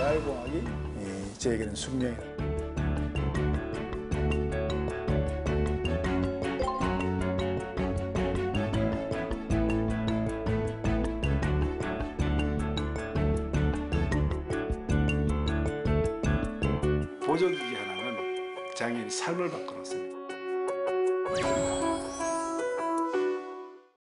자율공학이 저에게는 숙명이다. 보조기기 하나는 장애인의 삶을 바꿔놨습니다.